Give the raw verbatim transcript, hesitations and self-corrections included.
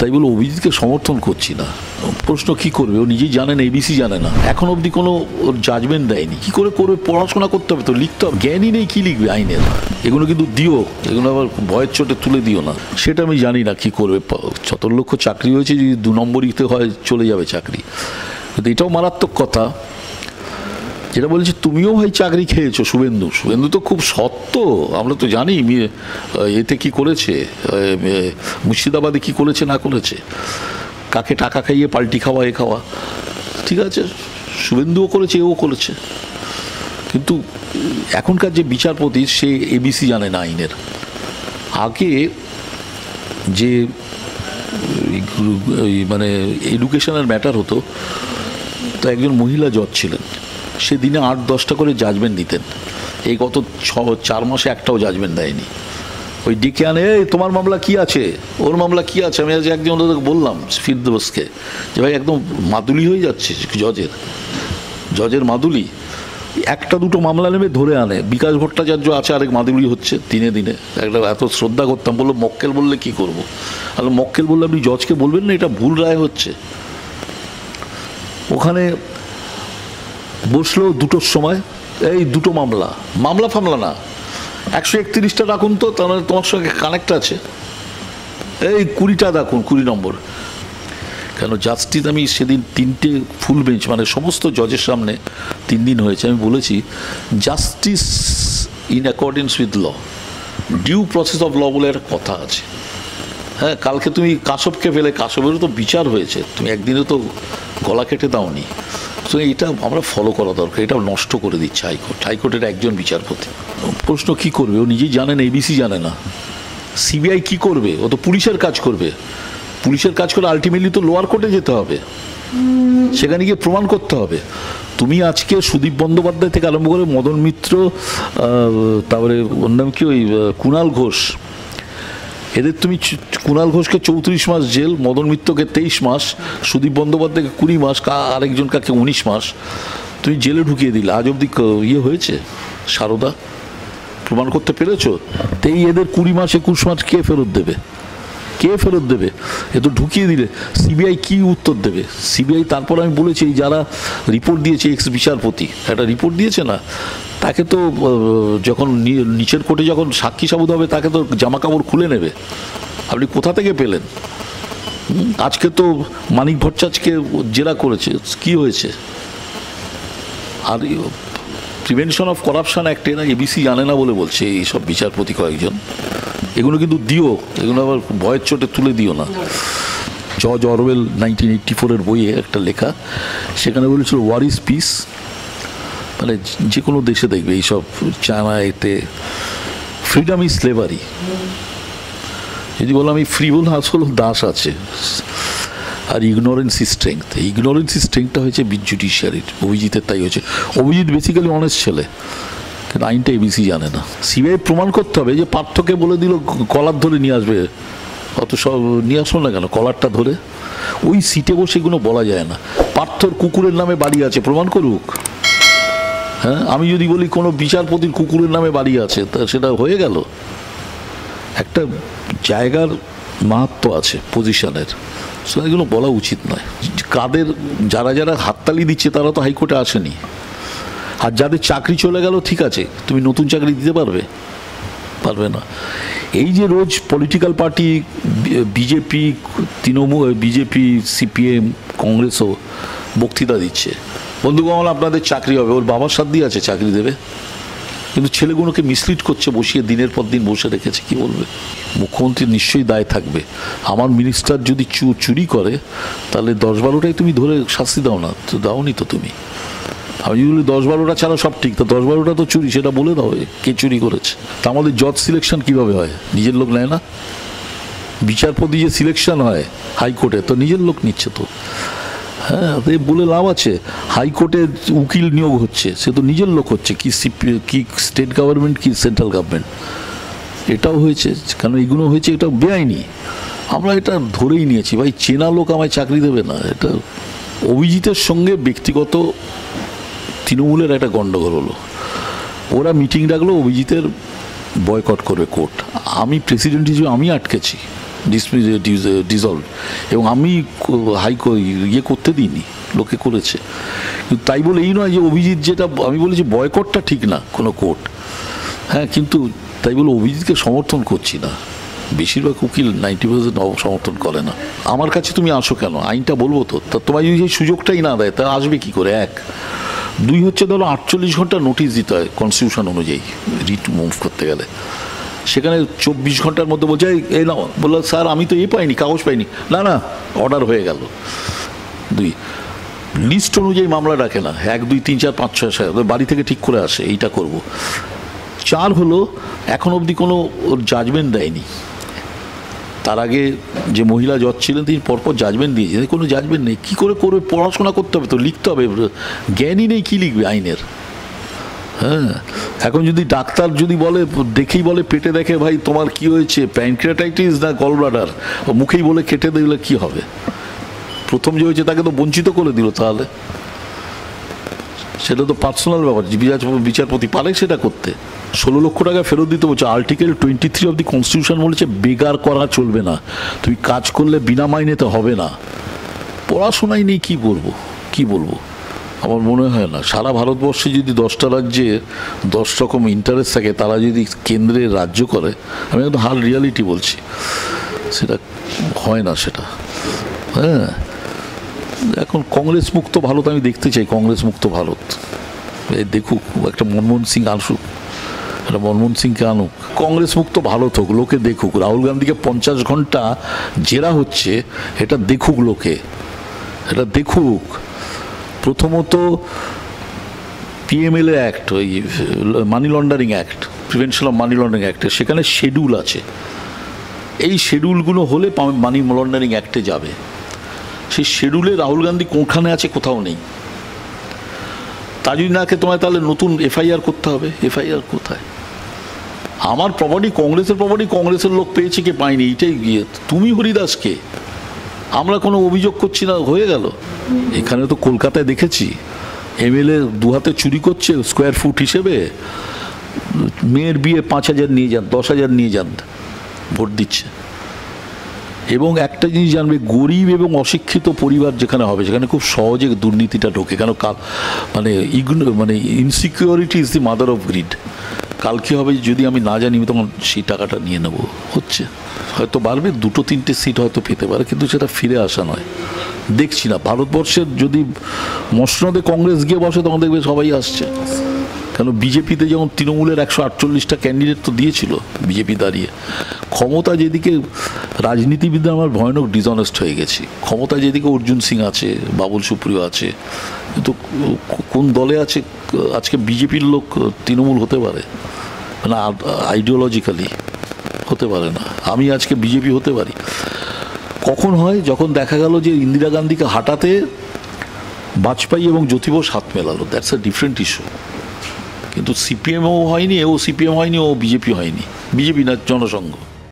তাই বলে অভিজিৎকে সমর্থন করছি না। প্রশ্ন কি করবে, ও নিজেই জানে না, এবিসি জানে না, এখন অবধি কোনো ওর জাজমেন্ট দেয়নি। কি করে করবে? পড়াশোনা করতে হবে তো, লিখতে হবে। জ্ঞানই নেই, কি লিখবে আইনের? এগুলো কিন্তু দিও, এগুলো আবার ভয়ের চোটে তুলে দিও না। সেটা আমি জানি না কি করবে। সতেরো লক্ষ চাকরি হয়েছে, যদি দু নম্বরিতে হয় চলে যাবে চাকরি। কিন্তু এটাও মারাত্মক কথা, যেটা বলছি তুমিও ভাই চাকরি খেয়েছো। শুভেন্দু শুভেন্দু তো খুব সত্য, আমরা তো জানি এতে কি করেছে, মুর্শিদাবাদে কি করেছে না করেছে, কাকে টাকা খাইয়ে পাল্টি খাওয়া এ খাওয়া, ঠিক আছে, শুভেন্দুও করেছে, এও করেছে। কিন্তু এখনকার যে বিচারপতি, সে এবিসি জানে না আইনের। আগে যে মানে এডুকেশনের ম্যাটার হতো, তো একজন মহিলা জজ ছিলেন, সে দিনে আট দশটা করে জাজমেন্ট দিতেন। এই গত ছ চার মাসে একটাও জাজমেন্ট দেয়নি। ওই ডেকে আনে, এই তোমার মামলা কি আছে, ওর মামলা কি আছে। আমি আজ একজন ওদেরকে বললাম ফিরদোসকে, যে ভাই একদম মাদুলি হয়ে যাচ্ছে জজের জজের মাদুলি। একটা দুটো মামলা নেবে ধরে আনে। বিকাশ ভট্টাচার্য আছে, আরেক মাদুলি হচ্ছে দিনে দিনে। একটা এত শ্রদ্ধা করতাম, বললো মক্কেল বললে কি করবো। আর মক্কেল বললে আপনি জজকে বলবেন না এটা ভুল রায় হচ্ছে। ওখানে বসলো দুটোর সময়, এই দুটো মামলা মামলা ফামলা না, একশো একত্রিশটা ডাকুন তো, তাহলে তোমার সঙ্গে কানেক্ট আছে। এই কুড়িটা ডাকুন, কুড়ি নম্বর। কেন জাস্টিস, আমি সেদিন তিনটে ফুল বেঞ্চ মানে সমস্ত জজের সামনে তিন দিন হয়েছে, আমি বলেছি justice in accordance with law, due process of law বলে একটা কথা আছে। হ্যাঁ, কালকে তুমি কাশবকে ফেলে, কাশবেরও তো বিচার হয়েছে, তুমি একদিনে তো গলা কেটে দাওনি। তো এটা আমরা ফলো করা দরকার। এটা নষ্ট করে দিচ্ছে হাইকোর্ট। হাইকোর্টের একজন বিচারপতি। প্রশ্ন কি করবে, ও নিজেই জানে না, এবিসি জানে না। সিবিআই কি করবে? ও তো পুলিশের কাজ করবে। পুলিশের কাজ করে আলটিমেটলি তো লোয়ার কোর্টে যেতে হবে, সেখানে গিয়ে প্রমাণ করতে হবে। তুমি আজকে সুদীপ বন্দ্যোপাধ্যায় থেকে আরম্ভ করে মদন মিত্র, তারপরে ওর নাম কি, ওই কুণাল ঘোষ, এদের তুমি কুণাল ঘোষকে চৌত্রিশ মাস জেল, মদন মিত্রকে তেইশ মাস, সুদীপ বন্দ্যোপাধ্যায়কে কুড়ি মাস, আরেকজন কাকে উনিশ মাস তুমি জেলে ঢুকিয়ে দিলে। আজ অবধি ইয়ে হয়েছে সারদা, প্রমাণ করতে পেরেছ? তো এই এদের কুড়ি মাস একুশ মাস কে ফেরত দেবে? কে ফেরত দেবে? এ তো ঢুকিয়ে দিলে। সিবিআই কি উত্তর দেবে? সিবিআই, তারপর আমি বলেছি যারা রিপোর্ট দিয়েছে, এক্স বিচারপতি একটা রিপোর্ট দিয়েছে না, তাকে তো যখন নিচের কোর্টে যখন সাক্ষী সাবুত হবে, তাকে তো জামা কাপড় খুলে নেবে। আপনি কোথা থেকে পেলেন? আজকে তো মানিক ভট্টাচার্যকে জেরা করেছে, কি হয়েছে? আর প্রিভেনশন অফ করাপশন অ্যাক্ট, এরা এবিসি জানে না বলে বলছে এইসব বিচারপতি কয়েকজন। এগুলো কিন্তু দিও, এগুলো আবার ভয়ের চোটে তুলে দিও না। জর্জ অরওয়েল নাইনটিন এইটটি ফোরের বইয়ে একটা লেখা, সেখানে বলেছিল ওয়ার ইজ পিস। মানে যে কোনো দেশে দেখবে এইসব, চায়না, এতে ফ্রিডম ইজ স্লেভারি। যদি বলো আমি ফ্রি, বল আসলে দাস আছে। আর ignorance is strength. Ignorance is স্ট্রেংথটা হয়েছে জুডিশিয়ারির, অভিজিতের তাই হয়েছে। অভিজিৎ বেসিক্যালি অনেস্ট ছেলে, কিন্তু আইনটা এবিসি জানে না। সিবিআই প্রমাণ করতে হবে যে পার্থকে বলে দিল কলার ধরে নিয়ে আসবে, অত সব নিয়ে আসলো না কেন কলারটা ধরে? ওই সিটে বসে এগুলো বলা যায় না। পার্থর কুকুরের নামে বাড়ি আছে, প্রমাণ করুক। হ্যাঁ, আমি যদি বলি কোনো বিচারপতির কুকুরের নামে বাড়ি আছে, তা সেটা হয়ে গেল? একটা জায়গার মাহাত্ম্য আছে, পজিশনের, সেটা এগুলো বলা উচিত নয়। কাদের যারা যারা হাততালি দিচ্ছে তারা তো হাইকোর্টে আসেনি। আর যাদের চাকরি চলে গেল, ঠিক আছে, তুমি নতুন চাকরি দিতে পারবে? পারবে না। এই যে রোজ political party, BJP, Trinamool, BJP, CPM, কংগ্রেসও বক্তৃতা দিচ্ছে, বন্ধুগণ আপনাদের চাকরি হবে, ওর বাবার সাথ দিয়ে আছে চাকরি দেবে, কিন্তু ছেলেগুলোকে মিসলিড করছে, বসিয়ে দিনের পর দিন বসে রেখেছে। কি বলবে? মুখ্যমন্ত্রীর নিশ্চয়ই দায় থাকবে। আমার মিনিস্টার যদি চুরি করে, তাহলে দশ বারোটাই তুমি ধরে শাস্তি দাও না, তো দাওনি তো তুমি। আমি যদি বলি দশ বারোটা ছাড়া সব ঠিক, তো দশ বারোটা তো চুরি, সেটা বলে দাও কে চুরি করেছে। তা আমাদের জজ সিলেকশন কীভাবে হয়? নিজের লোক নেয় না? বিচারপতি যে সিলেকশন হয় হাইকোর্টে, তো নিজের লোক নিচ্ছে তো। হ্যাঁ, বলে লাভ আছে? হাইকোর্টে উকিল নিয়োগ হচ্ছে, সে তো নিজের লোক হচ্ছে। কি কি স্টেট গভর্নমেন্ট, কি সেন্ট্রাল গভর্নমেন্ট, এটাও হয়েছে। কেন এগুলো হয়েছে? এটা বেআইনি। আমরা এটা ধরেই নিয়েছি, ভাই চেনা লোক আমায় চাকরি দেবে না। এটা অভিজিতের সঙ্গে ব্যক্তিগত তৃণমূলের একটা গণ্ডগোল হলো। ওরা মিটিং ডাকলো, অভিজিতের বয়কট করবে কোর্ট। আমি প্রেসিডেন্ট হিসেবে আমি আটকেছি, ডিসমিস ডিসলভ, এবং আমি হাই ইয়ে করতে দিইনি, লোকে করেছে। কিন্তু তাই বলে এই নয় যে অভিজিৎ, যেটা আমি বলেছি বয়কটটা ঠিক না কোনো কোর্ট, হ্যাঁ, কিন্তু তাই বলে অভিজিৎকে সমর্থন করছি না। বেশিরভাগ উকিল নাইনটি পার্সেন্ট সমর্থন করে না। আমার কাছে তুমি আসো কেন, আইনটা বলবো তো, তা তোমার যদি সেই সুযোগটাই না দেয় তা আসবে কী করে? এক দুই হচ্ছে ধরো আটচল্লিশ ঘন্টা নোটিশ দিতে হয় কনস্টিটিউশন অনুযায়ী রিট মুভ করতে গেলে, সেখানে চব্বিশ ঘন্টার মধ্যে বলছে এই না, বললো স্যার আমি তো এ পাইনি, কাগজ পাইনি, না না অর্ডার হয়ে গেল। দুই লিস্ট অনুযায়ী মামলা ডাকে না, এক দুই তিন চার পাঁচ ছয় সাত বাড়ি থেকে ঠিক করে আসে এইটা করব। চার হলো এখন অবধি কোনো ওর জাজমেন্ট দেয়নি। তার আগে যে মহিলা জজ ছিলেন তিনি পরপর জাজমেন্ট দিয়েছেন, কোনো জাজমেন্ট নেই। কী করে করবে? পড়াশোনা করতে হবে তো, লিখতে হবে, জ্ঞানই নেই, কী লিখবে আইনের? হ্যাঁ, এখন যদি ডাক্তার যদি বলে, দেখেই বলে, পেটে দেখে ভাই তোমার কি হয়েছে, প্যানক্রিয়াটাইটিস না গল ব্লাডার, মুখেই বলে কেটে দিলে কি হবে? প্রথম যে হয়েছে তাকে তো বঞ্চিত করে দিল, তাহলে সেটা তো পার্সোনাল ব্যাপার, বিচারপতি পারে সেটা করতে। ষোলো লক্ষ টাকা ফেরত দিতে বলছে। Article twenty three of the constitution বলেছে বেগার করা চলবে না, তুমি কাজ করলে বিনা মাইনেতে হবে না। পড়াশোনাই নেই, কি বলবো কি বলবো আমার মনে হয় না সারা ভারতবর্ষে যদি দশটা রাজ্যে দশ রকম ইন্টারেস্ট থাকে, তারা যদি কেন্দ্রে রাজ্য করে, আমি একদম হাল রিয়ালিটি বলছি, সেটা হয় না সেটা। হ্যাঁ, এখন কংগ্রেস মুক্ত ভারত আমি দেখতে চাই, কংগ্রেস মুক্ত ভারত। এই দেখুক, একটা মনমোহন সিং আসুক, একটা মনমোহন সিংকে আনুক, কংগ্রেস মুক্ত ভারত হোক, লোকে দেখুক। রাহুল গান্ধীকে পঞ্চাশ ঘন্টা জেরা হচ্ছে, এটা দেখুক লোকে, এটা দেখুক। প্রথমত পিএমএলএ অ্যাক্ট, ওই money laundering act, prevention of money laundering অ্যাক্টে সেখানে শেডিউল আছে, এই শেডিউলগুলো হলে মানি লন্ডারিং অ্যাক্টে যাবে। সেই শেডিউলে রাহুল গান্ধী কোনখানে আছে? কোথাও নেই। তা যদি না কে তোমায় তাহলে নতুন এফআইআর করতে হবে। এফআইআর কোথায়? আমার প্রপার্টি কংগ্রেসের প্রপার্টি, কংগ্রেসের লোক পেয়েছে, কে পায়নি, এইটাই গিয়ে তুমি হরিদাসকে, আমরা কোনো অভিযোগ করছি না, হয়ে গেল। এখানে তো কলকাতায় দেখেছি এমএলএ দু হাতে চুরি করছে স্কোয়ার ফুট হিসেবে, মেয়ের বিয়ে পাঁচ হাজার নিয়ে যান, দশ হাজার নিয়ে যান, ভোট দিচ্ছে। এবং একটা জিনিস জানবে, গরিব এবং অশিক্ষিত পরিবার যেখানে হবে, সেখানে খুব সহজে দুর্নীতিটা ঢোকে। কেন? কাল মানে ইগনো মানে insecurity is the mother of greed. কাল কী হবে যদি আমি না জানি, তখন সেই টাকাটা নিয়ে নেব। হচ্ছে হয়তো বাড়বে, দুটো তিনটে সিট হয়তো পেতে পারে, কিন্তু সেটা ফিরে আসা নয়। দেখছি না ভারতবর্ষের যদি মসনদে কংগ্রেস গিয়ে বসে, তখন দেখবে সবাই আসছে। কেন? বিজেপিতে যেমন তৃণমূলের একশো আটচল্লিশটা ক্যান্ডিডেট তো দিয়েছিল বিজেপি দাঁড়িয়ে। ক্ষমতা যেদিকে, রাজনীতিবিদরা আমার ভয়ানক ডিসঅনেস্ট হয়ে গেছি। ক্ষমতা যেদিকে অর্জুন সিং আছে, বাবুল সুপ্রিয় আছে, কিন্তু কোন দলে আছে আজকে? বিজেপির লোক তৃণমূল হতে পারে না, আইডিওলজিক্যালি হতে পারে না। আমি আজকে বিজেপি হতে পারি। কখন হয়? যখন দেখা গেল যে ইন্দিরা গান্ধীকে হাঁটাতে বাজপেয়ী এবং জ্যোতি বোস হাত মেলালো, দ্যাটস আ ডিফারেন্ট ইস্যু। কিন্তু সিপিএমও হয়নি, ও সিপিএম হয়নি, ও বিজেপি হয়নি, বিজেপি না জনসংঘ।